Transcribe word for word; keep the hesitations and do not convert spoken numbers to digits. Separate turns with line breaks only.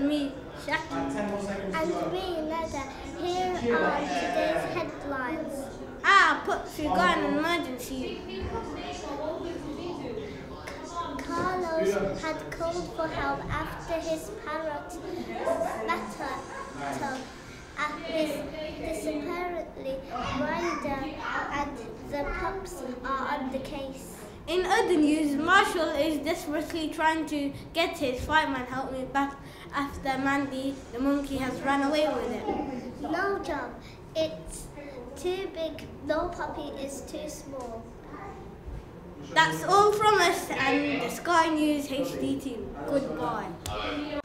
me, Shakir.
And me, Nada. Here are today's headlines.
Ah, Pups, we got an emergency.
Carlos had called for help after his parrot battle is apparently wider, and the pups are on the case.
In other news, Marshall is desperately trying to get his five-man helmet back after Mandy, the monkey, has run away with it.
No job. It's too big. No puppy is too small.
That's all from us and the Sky News H D team. Goodbye.